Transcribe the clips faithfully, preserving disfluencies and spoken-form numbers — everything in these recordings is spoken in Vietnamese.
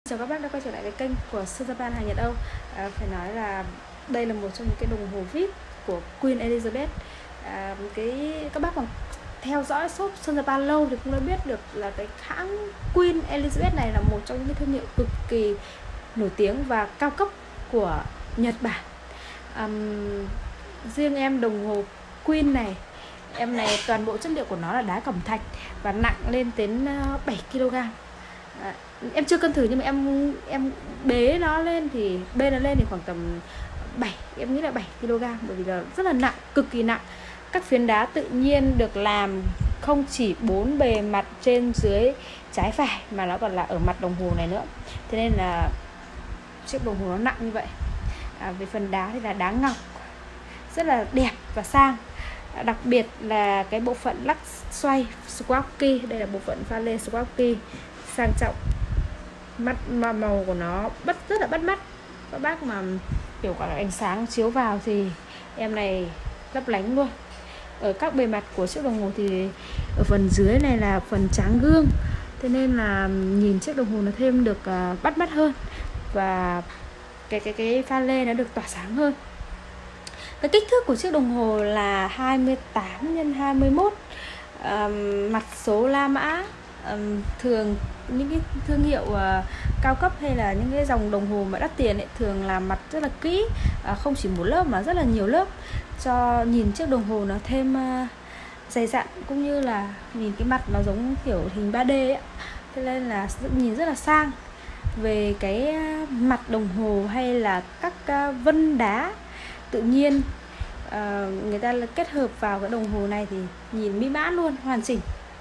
Chào các bác đã quay trở lại với kênh của Sơn Japan hàng Nhật Âu. à, Phải nói là đây là một trong những cái đồng hồ vê i pê của Queen Elizabeth. à, cái Các bác mà theo dõi shop Sơn Japan lâu thì cũng đã biết được là cái hãng Queen Elizabeth này là một trong những cái thương hiệu cực kỳ nổi tiếng và cao cấp của Nhật Bản. à, Riêng em đồng hồ Queen này, em này toàn bộ chất liệu của nó là đá cẩm thạch và nặng lên đến bảy ki lô gam. À, em chưa cân thử nhưng mà em em bế nó lên thì bê nó lên thì khoảng tầm bảy, em nghĩ là bảy ki lô gam, bởi vì là rất là nặng, cực kỳ nặng. Các phiến đá tự nhiên được làm không chỉ bốn bề mặt trên dưới trái phải mà nó còn là ở mặt đồng hồ này nữa, thế nên là chiếc đồng hồ nó nặng như vậy. à, Về phần đá thì là đá ngọc rất là đẹp và sang. à, Đặc biệt là cái bộ phận lắc xoay Swarovski, đây là bộ phận pha lê Swarovski sang trọng, mắt mà màu của nó bắt rất là bắt mắt. Các bác mà kiểu cả ánh sáng chiếu vào thì em này lấp lánh luôn. Ở các bề mặt của chiếc đồng hồ thì ở phần dưới này là phần tráng gương, thế nên là nhìn chiếc đồng hồ nó thêm được uh, bắt mắt hơn, và cái cái cái pha lê nó được tỏa sáng hơn. Cái kích thước của chiếc đồng hồ là hai mươi tám nhân hai mươi mốt, uh, mặt số La Mã. Um, thường những cái thương hiệu uh, cao cấp hay là những cái dòng đồng hồ mà đắt tiền ấy, thường làm mặt rất là kỹ, uh, không chỉ một lớp mà rất là nhiều lớp, cho nhìn chiếc đồng hồ nó thêm uh, dày dặn, cũng như là nhìn cái mặt nó giống kiểu hình ba D ấy. Thế nên là nhìn rất là sang. Về cái uh, mặt đồng hồ hay là các uh, vân đá tự nhiên uh, người ta kết hợp vào cái đồng hồ này thì nhìn mỹ mãn luôn, hoàn chỉnh.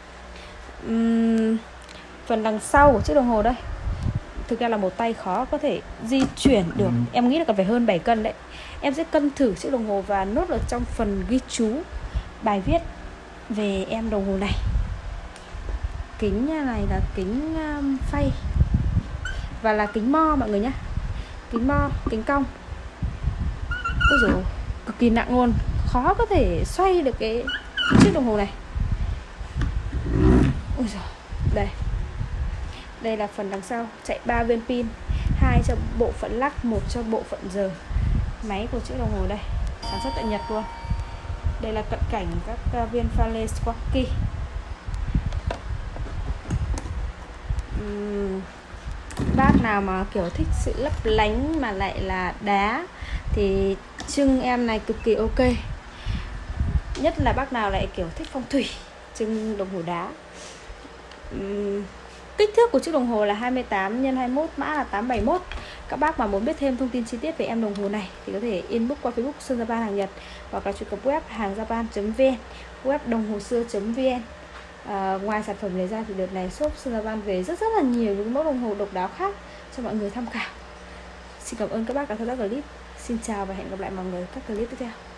Uhm, phần đằng sau của chiếc đồng hồ đây thực ra là một tay khó có thể di chuyển được, em nghĩ là cần phải hơn bảy cân đấy. Em sẽ cân thử chiếc đồng hồ và nốt ở trong phần ghi chú bài viết về em đồng hồ này. Kính này là kính um, phay và là kính mo mọi người nhé, kính mo, kính cong. Ôi dồi, cực kỳ nặng luôn, khó có thể xoay được cái chiếc đồng hồ này. Ôi giời, đây đây là phần đằng sau, chạy ba viên pin, hai cho bộ phận lắc, một cho bộ phận giờ. Máy của chiếc đồng hồ đây sản xuất tại Nhật luôn. Đây là cận cảnh các viên pha lê Swarovski. uhm, Bác nào mà kiểu thích sự lấp lánh mà lại là đá thì trưng em này cực kỳ ok. Nhất là bác nào lại kiểu thích phong thủy, trưng đồng hồ đá. Uhm, kích thước của chiếc đồng hồ là hai mươi tám nhân hai mươi mốt, mã là tám bảy mốt. Các bác mà muốn biết thêm thông tin chi tiết về em đồng hồ này thì có thể inbox qua Facebook Sơn Japan hàng Nhật, hoặc là truy cập web hàng japan chấm vn, web đồng hồ xưa chấm vn. à, Ngoài sản phẩm này ra thì đợt này shop Sơn Japan về rất rất là nhiều những mẫu đồng hồ độc đáo khác cho mọi người tham khảo. Xin cảm ơn các bác đã theo dõi clip. Xin chào và hẹn gặp lại mọi người các clip tiếp theo.